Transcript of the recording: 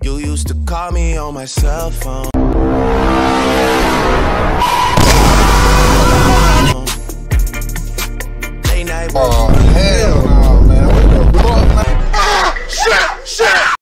You used to call me on my cell phone.